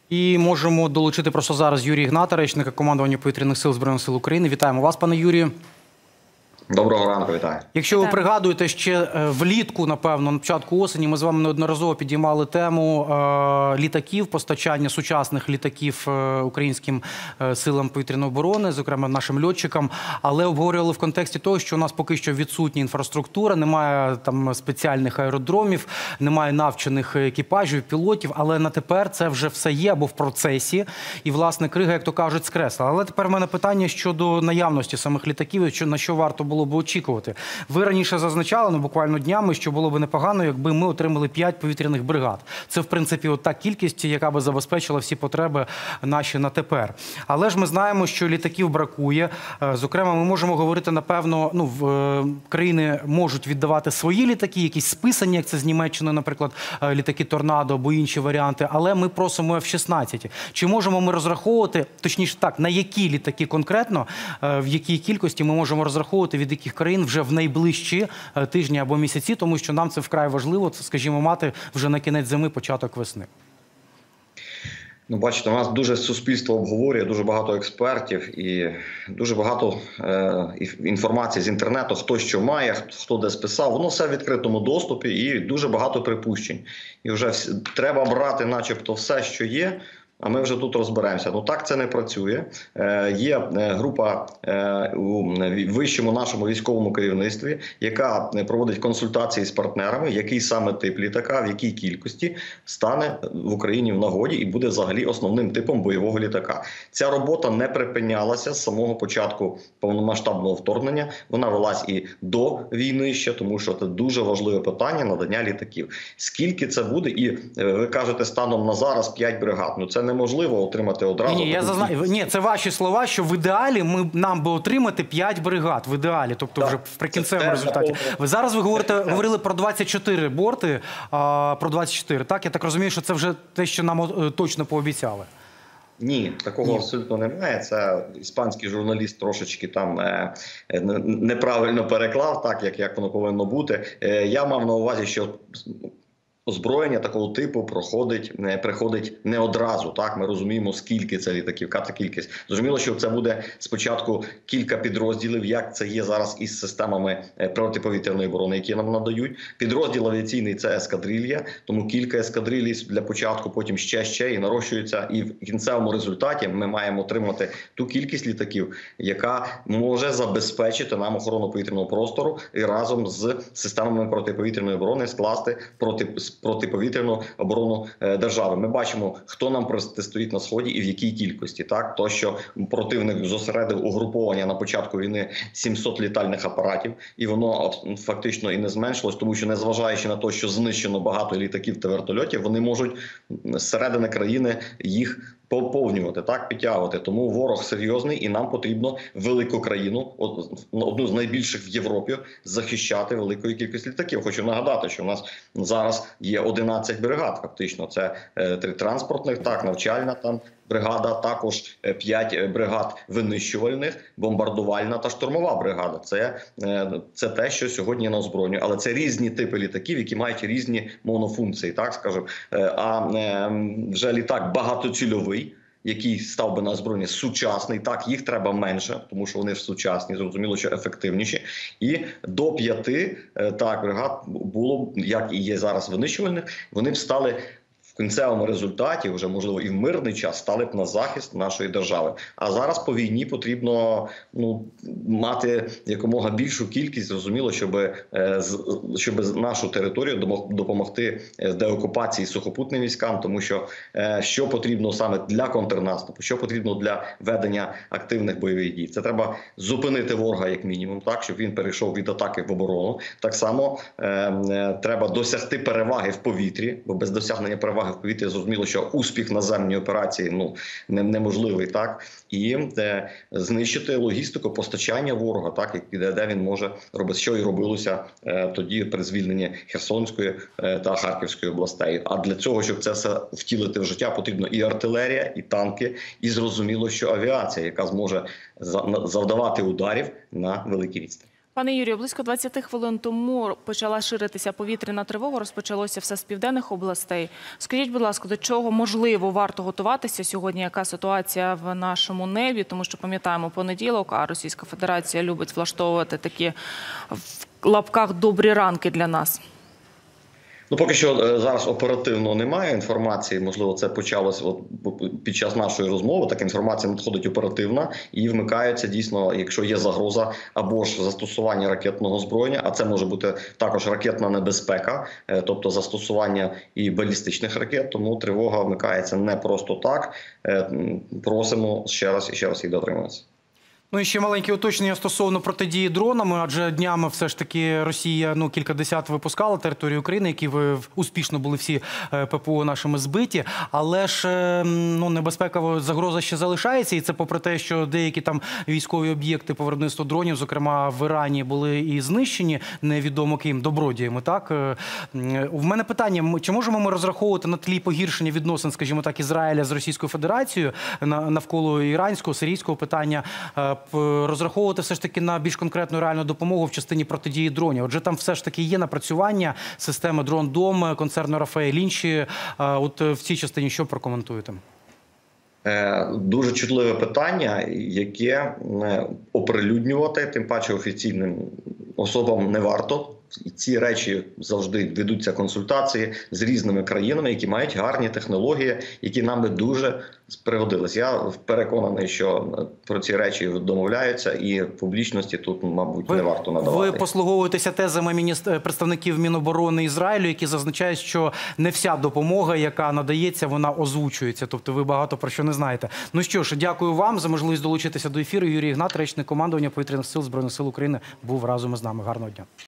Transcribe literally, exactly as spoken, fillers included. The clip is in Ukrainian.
І можемо долучити просто зараз Юрія Ігната, речника командування Повітряних сил Збройних сил України. Вітаємо вас, пане Юрію. Доброго ранку, вітаю. Якщо ви пригадуєте, ще влітку, напевно, на початку осені, ми з вами неодноразово підіймали тему е, літаків, постачання сучасних літаків е, українським е, силам повітряної оборони, зокрема нашим льотчикам, але обговорювали в контексті того, що у нас поки що відсутня інфраструктура, немає там спеціальних аеродромів, немає навчених екіпажів, пілотів, але на тепер це вже все є або в процесі, і, власне, крига, як то кажуть, скресла. Але тепер в мене питання щодо наявності самих літаків, на що варто було б очікувати. Ви раніше зазначали, ну, буквально днями, що було б непогано, якби ми отримали п'ять повітряних бригад. Це, в принципі, от та кількість, яка би забезпечила всі потреби наші на тепер. Але ж ми знаємо, що літаків бракує. Зокрема, ми можемо говорити, напевно, ну, в країни можуть віддавати свої літаки, якісь списані, як це з Німеччини, наприклад, літаки «Торнадо» або інші варіанти, але ми просимо еф шістнадцять. Чи можемо ми розраховувати, точніше так, на які літаки конкретно, в якій кількості ми можемо розраховувати, від яких країн вже в найближчі тижні або місяці, тому що нам це вкрай важливо, скажімо, мати вже на кінець зими, початок весни. Ну, бачите, у нас дуже суспільство обговорює, дуже багато експертів і дуже багато е, інформації з інтернету, хто що має, хто де списав. Воно все в відкритому доступі і дуже багато припущень. І вже всі, треба брати начебто все, що є, а ми вже тут розберемося. Ну так це не працює. Е, є група е, у вищому нашому військовому керівництві, яка проводить консультації з партнерами, який саме тип літака, в якій кількості стане в Україні в нагоді і буде взагалі основним типом бойового літака. Ця робота не припинялася з самого початку повномасштабного вторгнення. Вона велась і до війни ще, тому що це дуже важливе питання надання літаків. Скільки це буде? І ви кажете, станом на зараз п'ять бригад. Ну це неможливо отримати одразу. Ні, я зазна... Ні, це ваші слова, що в ідеалі ми, нам би отримати п'ять бригад. В ідеалі, тобто так, вже в прикінцевому результаті. Ви зараз ви говорите, говорили про двадцять чотири борти, а, про двадцять чотири, так? Я так розумію, що це вже те, що нам точно пообіцяли. Ні, такого Ні. абсолютно немає. Це іспанський журналіст трошечки там е, неправильно переклав, так, як, як воно повинно бути. Е, я мав на увазі, що озброєння такого типу проходить, не приходить не одразу. Так, ми розуміємо, скільки це літаків, яка це кількість. Зрозуміло, що це буде спочатку кілька підрозділів, як це є зараз із системами протиповітряної оборони, які нам надають. Підрозділ авіаційний – це ескадрилья, тому кілька ескадрилій для початку, потім ще, ще і нарощується. І в кінцевому результаті ми маємо отримати ту кількість літаків, яка може забезпечити нам охорону повітряного простору і разом з системами протиповітряної оборони скласти проти протиповітряну оборону держави. Ми бачимо, хто нам протистоїть на Сході і в якій кількості. Так? То, що противник зосередив угруповання на початку війни сімсот літальних апаратів, і воно фактично і не зменшилось, тому що, незважаючи на те, що знищено багато літаків та вертольотів, вони можуть зсередини країни їх поповнювати, так, підтягувати. Тому ворог серйозний і нам потрібно велику країну, одну з найбільших в Європі, захищати великою кількістю літаків. Хочу нагадати, що в нас зараз є одинадцять бригад, фактично. Це е, три транспортних, так, навчальна там бригада, також п'ять бригад винищувальних, бомбардувальна та штурмова бригада. Це, е, це те, що сьогодні на озброєнні. Але це різні типи літаків, які мають різні монофункції, так скажемо. Е, а е, вже літак багатоцільовий, який став би на озброєння сучасний, так, їх треба менше, тому що вони ж сучасні, зрозуміло, що ефективніші. І до п'яти, так, бригад було, як і є зараз винищувальних, вони б стали в кінцевому результаті, вже, можливо, і в мирний час, стали б на захист нашої держави. А зараз по війні потрібно, ну, мати якомога більшу кількість, зрозуміло, щоб, щоб нашу територію допомогти деокупації сухопутним військам, тому що що потрібно саме для контрнаступу, що потрібно для ведення активних бойових дій. Це треба зупинити ворога як мінімум, так, щоб він перейшов від атаки в оборону. Так само е, треба досягти переваги в повітрі, бо без досягнення переваги в повітрі зрозуміло, що успіх наземної операції, ну, не, неможливий, так, і е, знищити логістику постачання ворога, так, де, де він може робити, що і робилося е, тоді при звільненні Херсонської е, та Харківської областей. А для цього, щоб це все втілити в життя, потрібно і артилерія, і танки, і зрозуміло, що авіація, яка зможе завдавати ударів на великій відстані. Пане Юрію, близько двадцяти хвилин тому почала ширитися повітряна тривога, розпочалося все з південних областей. Скажіть, будь ласка, до чого, можливо, варто готуватися сьогодні? Яка ситуація в нашому небі? Тому що, пам'ятаємо, понеділок, а Російська Федерація любить влаштовувати такі в лапках добрі ранки для нас. Ну, поки що зараз оперативно немає інформації. Можливо, це почалось от під час нашої розмови. Так, інформація надходить оперативна і вмикається дійсно, якщо є загроза або ж застосування ракетного озброєння, а це може бути також ракетна небезпека, тобто застосування і балістичних ракет. Тому тривога вмикається не просто так. Просимо ще раз і ще раз їх дотримуватися. Ну і ще маленьке уточнення стосовно протидії дронами, адже днями все ж таки Росія ну, кількадесят випускала територію України, які успішно були всі ППО нашими збиті, але ж ну, небезпека, загроза ще залишається, і це попри те, що деякі там військові об'єкти по виробництву дронів, зокрема в Ірані, були і знищені невідомо ким, добродіями, так? У мене питання, чи можемо ми розраховувати на тлі погіршення відносин, скажімо так, Ізраїля з Російською Федерацією навколо іранського, сирійського питання, розраховувати все ж таки на більш конкретну реальну допомогу в частині протидії дронів? Отже, там все ж таки є напрацювання системи «Дрон-Дом», концерну «Рафаель», інші. От в цій частині що прокоментуєте? Дуже чутливе питання, яке оприлюднювати, тим паче офіційним особам не варто. І ці речі завжди ведуться консультації з різними країнами, які мають гарні технології, які нам би дуже пригодились. Я переконаний, що про ці речі домовляються, і публічності тут, мабуть, не варто надавати. Ви послуговуєтеся тезами міністр... представників Міноборони Ізраїлю, які зазначають, що не вся допомога, яка надається, вона озвучується. Тобто ви багато про що не знаєте. Ну що ж, дякую вам за можливість долучитися до ефіру. Юрій Ігнат, речник командування Повітряних сил Збройних сил України, був разом із нами. Гарного дня.